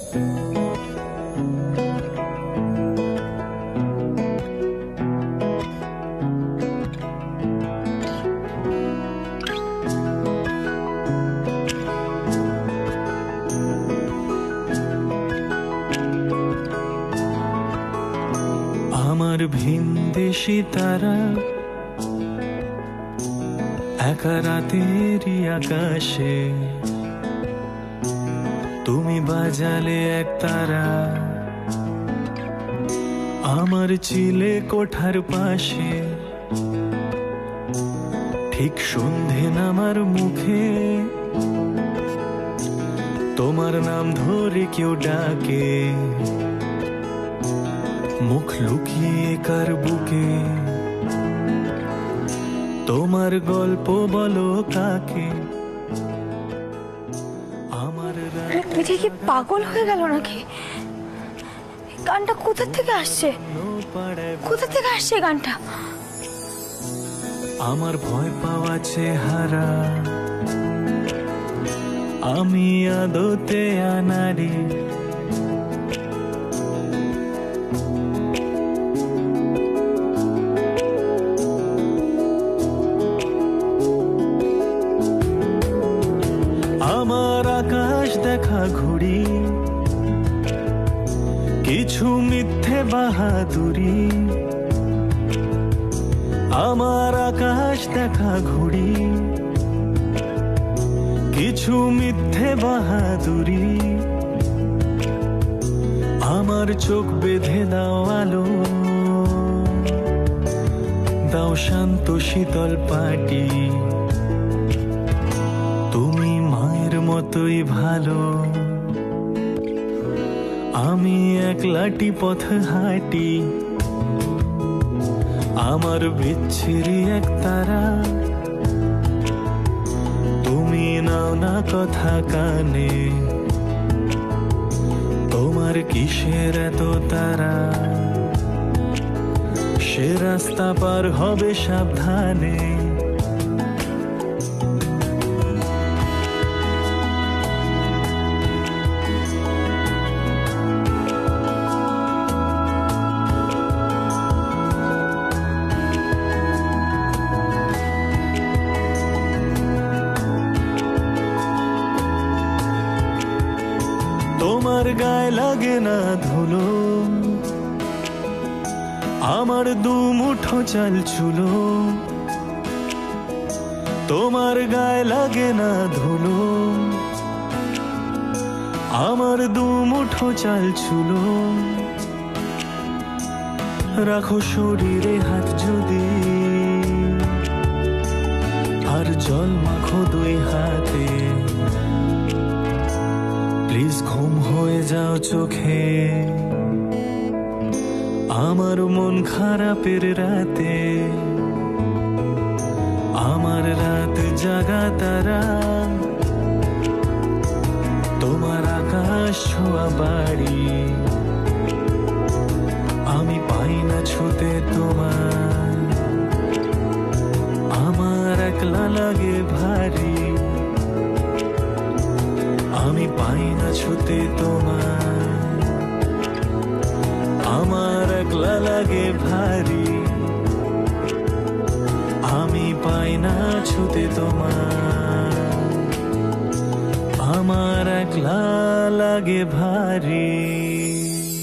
আমার ভিনদেশী তারা একা রাতেরই আকাশে, তুমি বাজালে এক তারা আমার চিলে কোঠার পাশে। ঠিক সন্ধে নামার মুখে তোমার নাম ধরে কেউ ডাকে, মুখ লুকিয়ে কার বুকে তোমার গল্প বলো কাকে। আমার মিঠে কি পাগল হয়ে গেল নাকি? গানটা কোথা থেকে আসছে? কোথা থেকে আসছে গানটা? আমার ভয় পাওয়া চেহারা আমি আদতে আনারি, আমার আকাশ দেখা ঘুড়ি কিছু মিথ্যে বাহাদুরি। আমার আকাশ দেখা ঘুড়ি কিছু মিথ্যে বাহাদুরি। আমার চোখ বেঁধে দাও আলো, দাও শান্ত শীতল পাটি। তুমি মায়ের মতোই ভালো, আমি একলাটি পথ হাঁটি। আমার বিচ্ছিরি এক তারা, তুমি নাও না কথা কানে। তোমার কিসের এত তারা, সে রাস্তা পার হবে সাবধানে। তোমার গায়ে লাগে না ধুলো, আমার দু মুঠো চাল চুলো। তোমার গায়ে লাগে না ধুলো, আমার দু মুঠো চাল চুলো। রাখো শরীরে হাত যদি, আর জল মাখো দুই হাতে। প্লিজ ঘুম হয়ে যাও চোখে, আমার মন খারাপের রাতে। আমার রাত জাগা তারা, তোমার আকাশ ছোঁয়া বাড়ি। আমি পাই না ছুতে তোমার, আমার একলা লাগে ভারী। আমি পাই না ছুতে তোমার, আমার একলা লাগে ভারী। আমি পাই না ছুতে তোমার, আমার একলা লাগে ভারী।